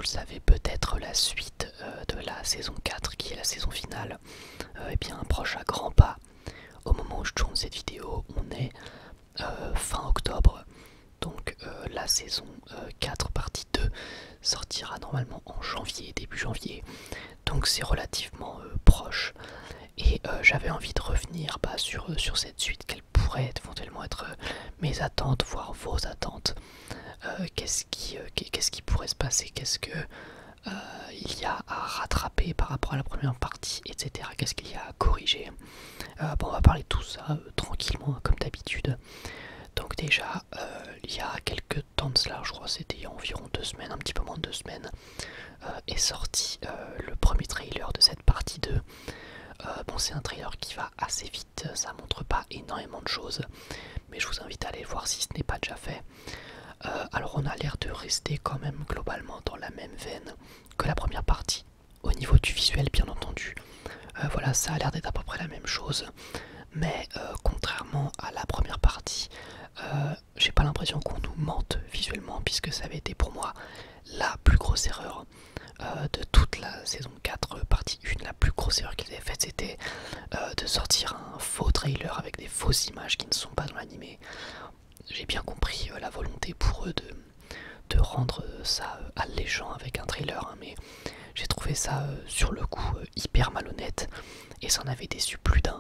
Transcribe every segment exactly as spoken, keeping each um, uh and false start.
le savez peut-être, la suite euh, de la saison quatre, qui est la saison finale, euh, eh bien, approche à grands pas. Au moment où je tourne cette vidéo, on est euh, fin octobre, donc euh, la saison euh, quatre partie deux sortira normalement en janvier, début janvier, donc c'est relativement euh, proche. Et euh, j'avais envie de revenir bah, sur, sur cette suite, quelles pourraient éventuellement être euh, mes attentes, voire vos attentes. Euh, qu'est-ce qui, euh, qu'est-ce qui pourrait se passer, qu'est-ce que euh, il y a à rattraper par rapport à la première partie, et cetera. Qu'est-ce qu'il y a à corriger. euh, bon, on va parler de tout ça euh, tranquillement, comme d'habitude. Donc déjà, euh, il y a quelques temps de cela, je crois c'était il y a environ deux semaines, un petit peu moins de deux semaines, euh, est sorti euh, le premier trailer de cette partie deux. Euh, bon, c'est un trailer qui va assez vite, ça montre pas énormément de choses, mais je vous invite à aller le voir si ce n'est pas déjà fait. Euh, alors on a l'air de rester quand même globalement dans la même veine que la première partie, au niveau du visuel bien entendu. Euh, voilà, ça a l'air d'être à peu près la même chose, mais euh, contrairement à la première partie, euh, j'ai pas l'impression qu'on nous mente visuellement, puisque ça avait été pour moi la plus grosse erreur euh, de toute la saison quatre, partie un. La plus grosse erreur qu'ils avaient faite, c'était euh, de sortir un faux trailer avec des fausses images qui ne sont pas dans l'animé. J'ai bien compris euh, la volonté pour eux de, de rendre ça euh, alléchant avec un trailer, hein, mais j'ai trouvé ça euh, sur le coup euh, hyper malhonnête, et ça en avait déçu plus d'un.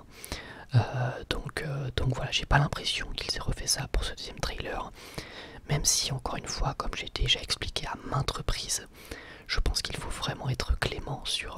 Euh, donc, euh, donc voilà, j'ai pas l'impression qu'ils aient refait ça pour ce deuxième trailer, même si encore une fois, comme j'ai déjà expliqué à maintes reprises, je pense qu'il faut vraiment être clément sur euh,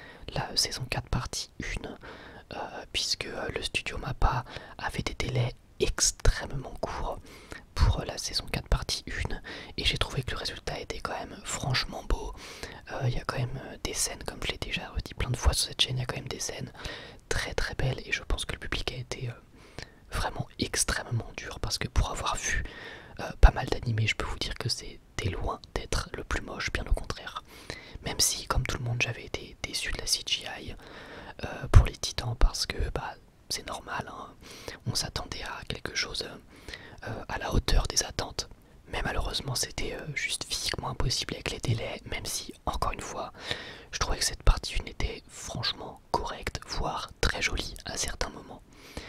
la saison quatre partie un, euh, puisque euh, le studio Mappa avait des délais extrêmement courts pour euh, la saison quatre partie un, et j'ai trouvé que le résultat était quand même franchement beau. Il euh, y a quand même euh, des scènes, comme je l'ai déjà redit plein de fois sur cette chaîne, il y a quand même des scènes très très belles, et je pense que le public a été euh, vraiment extrêmement dur, parce que pour avoir vu euh, pas mal d'animés, je peux vous dire que c'était loin d'être le plus moche, bien au contraire. Même si, comme tout le monde, j'avais été déçu de la C G I euh, pour les Titans, parce que bah, c'est normal, hein, on s'attendait à quelque chose euh, à la hauteur des attentes. Mais malheureusement, c'était euh, juste physiquement impossible avec les délais, même si, encore une fois, je trouvais que cette partie un était franchement correcte, voire très jolie à certains moments.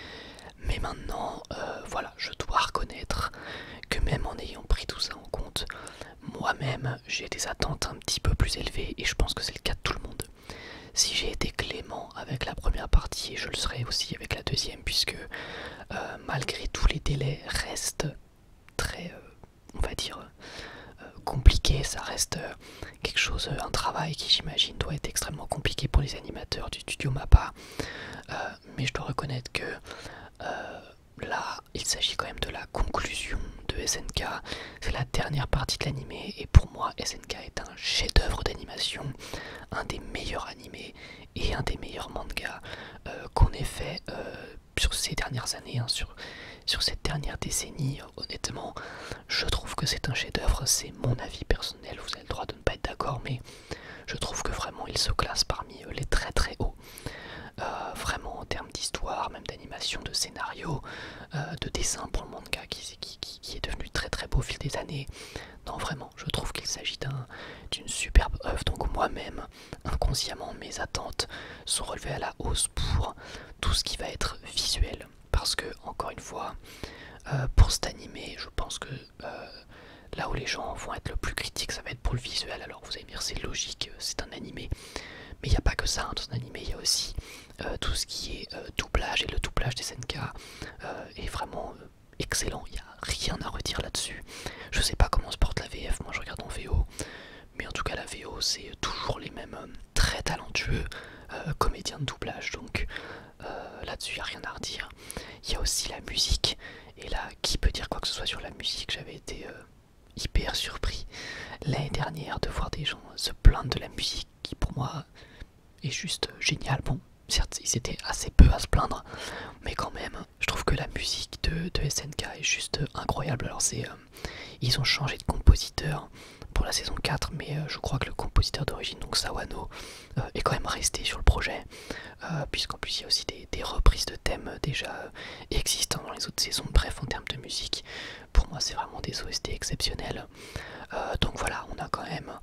Mais maintenant, euh, voilà, je dois reconnaître que même en ayant pris tout ça en compte, moi-même, j'ai des attentes un petit peu plus élevées, et je pense que c'est le cas de tout le monde. Si j'ai été clément avec la première partie, je le serai aussi avec la deuxième, puisque euh, malgré tous les délais, reste très, euh, on va dire, euh, compliqué. Ça reste euh, quelque chose, euh, un travail qui, j'imagine, doit être extrêmement compliqué pour les animateurs du studio Mappa. Euh, mais je dois reconnaître que euh, là, il s'agit quand même de la conclusion de S N K. C'est la dernière partie de l'animé, et pour moi, S N K est un chef-d'œuvre d'animation, un des meilleurs animés et un des meilleurs mangas euh, qu'on ait fait euh, sur ces dernières années, hein, sur, sur cette dernière décennie. Honnêtement, je trouve que c'est un chef-d'œuvre. C'est mon avis personnel, vous avez le droit de ne pas être d'accord, mais je trouve que vraiment il se classe parmi les très très hauts. Euh, vraiment en termes d'histoire, même d'animation, de scénario, euh, de dessin pour le manga qui, qui, qui, qui est devenu très très beau au fil des années. Non, vraiment, je trouve qu'il s'agit d'une superbe œuvre. Donc moi-même, inconsciemment, mes attentes sont relevées à la hausse pour tout ce qui va être visuel. Parce que, encore une fois, euh, pour cet animé, je pense que euh, là où les gens vont être le plus critiques, ça va être pour le visuel. Alors vous allez me dire, c'est logique, c'est un animé. Mais il n'y a pas que ça, hein, dans un animé, il y a aussi euh, tout ce qui est euh, doublage, et le doublage des S N K euh, est vraiment euh, excellent, il n'y a rien à redire là-dessus. Je sais pas comment se porte la V F, moi je regarde en V O, mais en tout cas la V O c'est toujours les mêmes euh, très talentueux euh, comédiens de doublage, donc euh, là-dessus il n'y a rien à redire. Il y a aussi la musique, et là qui peut dire quoi que ce soit sur la musique, j'avais été euh, hyper surpris l'année dernière de voir des gens se plaindre de la musique qui pour moi est juste génial. Bon, certes, ils étaient assez peu à se plaindre, mais quand même, je trouve que la musique de, de S N K est juste incroyable. Alors c'est, euh, ils ont changé de compositeur pour la saison quatre, mais euh, je crois que le compositeur d'origine, donc Sawano, euh, est quand même resté sur le projet, euh, puisqu'en plus il y a aussi des, des reprises de thèmes déjà euh, existants dans les autres saisons. Bref, en termes de musique, pour moi c'est vraiment des O S T exceptionnels. Euh, donc voilà, on a quand même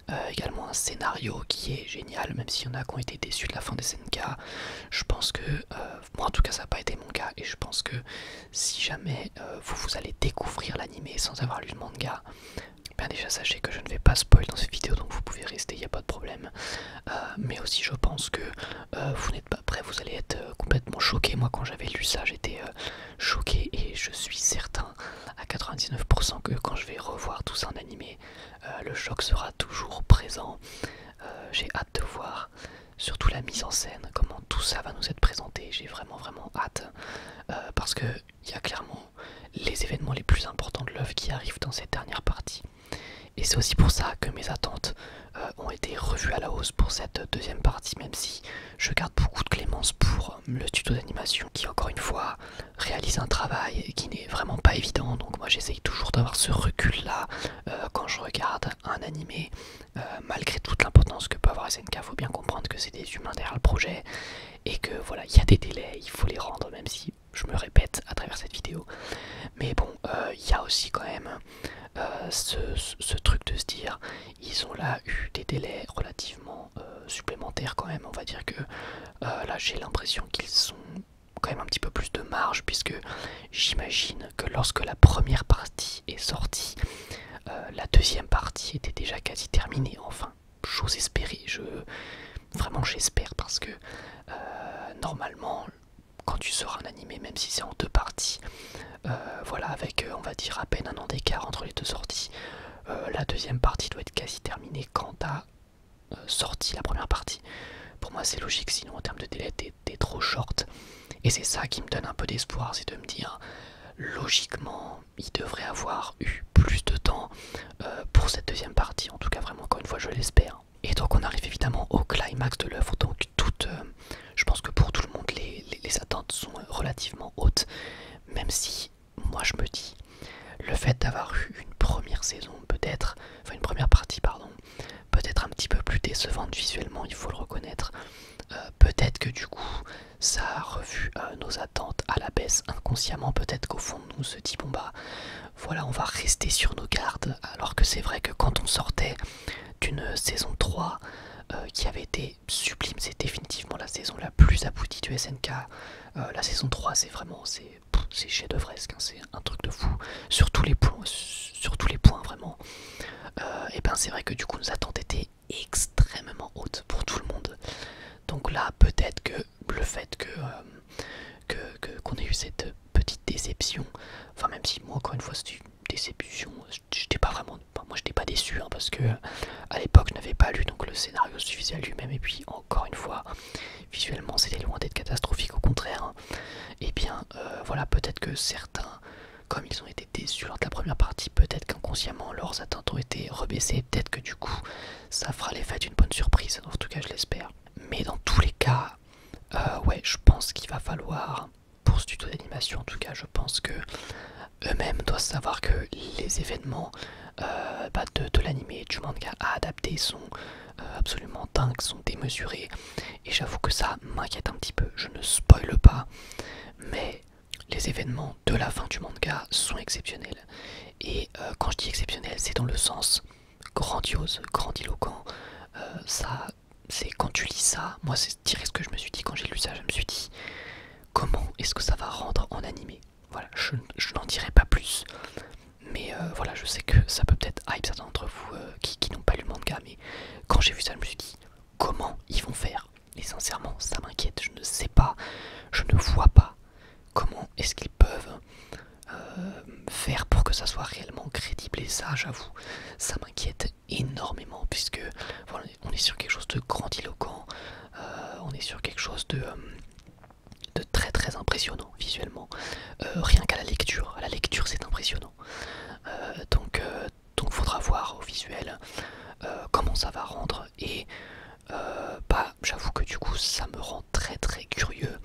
euh, également un scénario qui est génial, même s'il y en a qui ont été déçus de la fin des S N K. Je pense que, euh, moi en tout cas ça n'a pas été mon cas, et je pense que si jamais euh, vous, vous allez découvrir l'animé sans avoir lu le manga, bien déjà sachez que je ne vais pas spoil dans cette vidéo, donc vous pouvez rester, il n'y a pas de problème. Euh, mais aussi je pense que euh, vous n'êtes pas prêts, vous allez être euh, complètement choqués. Moi quand j'avais lu ça j'étais euh, choqué, et je suis certain à quatre-vingt-dix-neuf pour cent que quand je vais revoir tout ça en animé, euh, le choc sera toujours présent. Euh, j'ai hâte de voir surtout la mise en scène, comment tout ça va nous être présenté. J'ai vraiment vraiment hâte, euh, parce que il y a clairement les événements les plus importants de l'œuvre qui arrivent dans cette dernière partie. Et c'est aussi pour ça que mes attentes euh, ont été revues à la hausse pour cette deuxième partie, même si je garde beaucoup de clémence pour le studio d'animation qui, encore une fois, réalise un travail qui n'est vraiment pas évident. Donc moi j'essaye toujours d'avoir ce recul là euh, quand je regarde un animé, euh, malgré toute l'importance que peut avoir S N K. Faut bien comprendre que c'est des humains derrière le projet, et que voilà, il y a des délais, il faut les rendre, même si je me répète à travers cette vidéo. Mais bon, euh, il y a aussi quand même euh, ce, ce, ce truc de se dire, ils ont là eu des délais relativement euh, supplémentaires quand même. On va dire que euh, là j'ai l'impression qu'ils sont quand même un petit peu plus de marge, puisque j'imagine que lorsque la première partie est sortie, euh, la deuxième partie était déjà quasi terminée. Enfin, j'ose espérer, je... vraiment j'espère, parce que euh, normalement quand tu sors un animé, même si c'est en deux parties, euh, voilà, avec euh, on va dire à peine un an d'écart entre les deux sorties, euh, la deuxième partie doit être quasi terminée quand t'as euh, sorti la première partie. Pour moi c'est logique, sinon en termes de délai t'es trop short. Et c'est ça qui me donne un peu d'espoir, c'est de me dire, logiquement il devrait avoir eu plus de temps euh, pour cette deuxième partie. En tout cas vraiment, encore une fois, je l'espère. Et donc on arrive évidemment au climax de l'œuvre. Donc toute, euh, je pense que pour tout le monde les, les, les attentes sont relativement hautes, même si moi je me dis, le fait d'avoir eu une première saison peut-être, enfin une première partie pardon, peut-être un petit peu plus décevante visuellement, il faut le reconnaître, euh, peut-être que du coup ça a revu euh, nos attentes à la baisse inconsciemment. Peut-être qu'au fond de nous on se dit, bon bah voilà, on va rester sur nos gardes, alors que c'est vrai que quand on sortait d'une saison trois euh, qui avait été sublime, c'est définitivement la saison la plus aboutie du S N K. Euh, la saison trois c'est vraiment, c'est chef-d'œuvresque, hein, c'est un truc de fou sur tous les points, sur tous les points vraiment. Euh, et ben c'est vrai que du coup nos attentes étaient extrêmement hautes pour tout le monde. Donc là peut-être que le fait que euh, que, que qu'on ait eu cette petite déception, enfin même si moi encore une fois c'était une déception, j'étais pas vraiment, enfin, moi j'étais pas déçu, hein, parce que à l'époque je n'avais pas lu, donc le scénario suffisait à lui-même, et puis encore une fois visuellement c'était loin d'être catastrophique, au contraire, hein. Et bien euh, voilà, peut-être que certains, comme ils ont été déçus lors de la première partie, peut-être qu'inconsciemment leurs attentes ont été rebaissées, peut-être que du coup ça fera l'effet d'une bonne surprise, en tout cas je l'espère. Mais dans tous les cas, euh, ouais, je pense qu'il va falloir, pour ce studio d'animation en tout cas, je pense que eux-mêmes doivent savoir que les événements euh, bah de, de l'animé et du manga à adapter sont euh, absolument dingues, sont démesurés, et j'avoue que ça m'inquiète un petit peu. Je ne spoile pas, mais les événements de la fin du manga sont exceptionnels. Et euh, quand je dis exceptionnel, c'est dans le sens grandiose, grandiloquent. Euh, ça, c'est quand tu lis ça, moi c'est direct ce que je me suis dit quand j'ai lu ça, je me suis dit, comment est-ce que ça va rendre en animé? Voilà, je, je n'en dirai pas plus. Mais euh, voilà, je sais que ça peut peut-être hype certains d'entre vous euh, qui, qui n'ont pas lu le manga, mais quand j'ai vu ça, je me suis dit, comment ils vont faire? Et sincèrement, ça m'inquiète, je ne sais pas, je ne vois pas comment est-ce qu'ils peuvent euh, faire pour que ça soit réellement crédible. Et ça, j'avoue, ça m'inquiète énormément, puisque voilà, on est sur quelque chose de grandiloquent, euh, on est sur quelque chose de... Euh, de très très impressionnant visuellement, euh, rien qu'à la lecture, à la lecture c'est impressionnant, euh, donc euh, donc faudra voir au visuel euh, comment ça va rendre, et euh, bah j'avoue que du coup ça me rend très très curieux.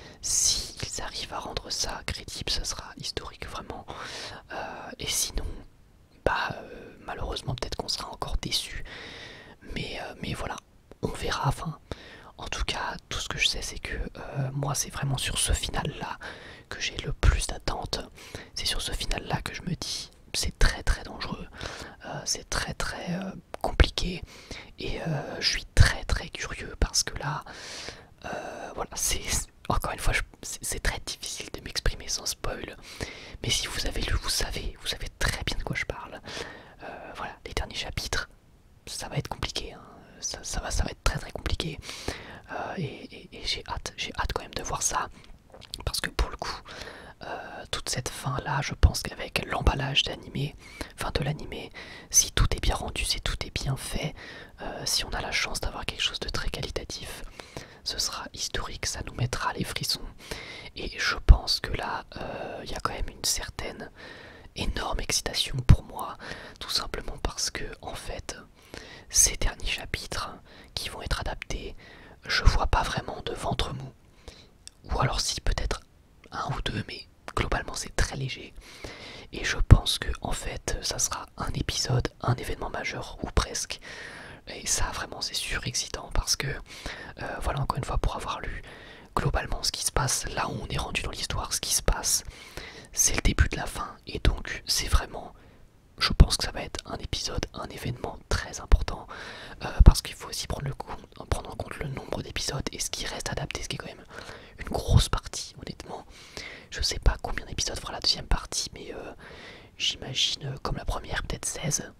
S'ils arrivent à rendre ça crédible, ça sera historique vraiment, euh, et sinon bah euh, malheureusement peut-être qu'on sera encore déçu, mais, euh, mais voilà, on verra. Enfin, en tout cas, tout ce que je sais, c'est que euh, moi, c'est vraiment sur ce final-là que j'ai le plus d'attentes. C'est sur ce final-là que je me dis, c'est très très dangereux, euh, c'est très très euh, compliqué compliqué et euh, je suis très très curieux parce que là, euh, voilà, c'est encore une fois, c'est très difficile de m'exprimer sans spoil, mais si vous avez lu, vous savez, vous savez très bien de quoi je parle. Euh, voilà, les derniers chapitres, ça va être compliqué, hein. ça, ça, va, ça va être très très compliqué, euh, et, et, et j'ai hâte, j'ai hâte quand même de voir ça, parce que pour le coup, euh, toute cette fin là, je pense qu'avec l'emballage d'animé, enfin de l'animé, si tout est bien rendu, si tout est bien fait, euh, si on a la chance d'avoir quelque chose de très qualitatif, ce sera historique, ça nous mettra les frissons. Et je pense que là, il euh, y a quand même une certaine énorme excitation pour moi, tout simplement parce que en fait, ces derniers chapitres qui vont être adaptés, je vois pas vraiment de ventre mou. Ou alors si, peut-être un ou deux, mais globalement c'est très léger. Et je pense que en fait, ça sera un épisode, un événement majeur, ou presque. Et ça, vraiment, c'est surexcitant parce que, euh, voilà, encore une fois, pour avoir lu globalement ce qui se passe, là où on est rendu dans l'histoire, ce qui se passe, c'est le début de la fin. Et donc, c'est vraiment, je pense que ça va être un épisode, un événement très important, euh, parce qu'il faut aussi prendre, le compte, prendre en compte le nombre d'épisodes et ce qui reste adapté, ce qui est quand même une grosse partie, honnêtement. Je sais pas combien d'épisodes fera la deuxième partie, mais euh, j'imagine, euh, comme la première, peut-être seize.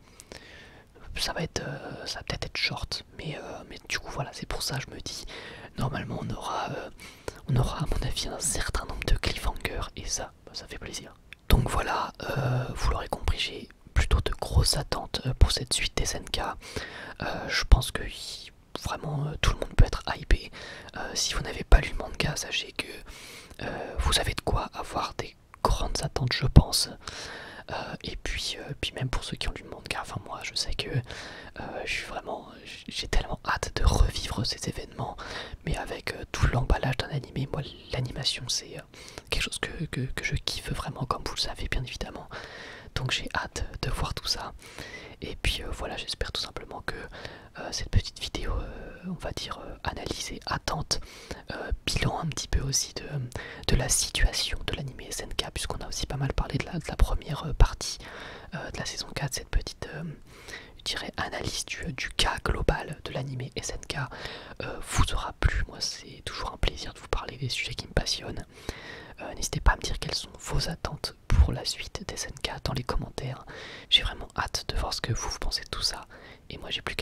Ça va être, euh, ça va peut-être être short, mais, euh, mais du coup voilà, c'est pour ça je me dis, normalement on aura, euh, on aura à mon avis un certain nombre de cliffhangers et ça, bah, ça fait plaisir. Donc voilà, euh, vous l'aurez compris, j'ai plutôt de grosses attentes pour cette suite des S N K. Euh, je pense que vraiment euh, tout le monde peut être hypé. Euh, si vous n'avez pas lu le manga, sachez que euh, vous avez de quoi avoir des grandes attentes, je pense. Euh, et puis, euh, puis même pour ceux qui ont lu le manga, enfin moi je sais que euh, je suis vraiment, j'ai tellement hâte de revivre ces événements, mais avec euh, tout l'emballage d'un animé. Moi l'animation c'est euh, quelque chose que, que, que je kiffe vraiment, comme vous le savez bien évidemment, donc j'ai hâte de voir tout ça. Et puis euh, voilà, j'espère tout simplement que euh, cette petite vidéo, euh, on va dire euh, analyse et attente, euh, bilan un petit peu aussi de, de la situation de l'anime S N K, puisqu'on a aussi pas mal parlé de la, de la première euh, partie euh, de la saison quatre, cette petite, euh, je dirais, analyse du, du cas global de l'anime S N K euh, vous aura plu. Moi c'est toujours un plaisir de vous parler des sujets qui me passionnent. Euh, N'hésitez pas à me dire quelles sont vos attentes pour la suite des S N K dans les commentaires. J'ai vraiment hâte de voir ce que vous, vous pensez de tout ça. Et moi j'ai plus qu'à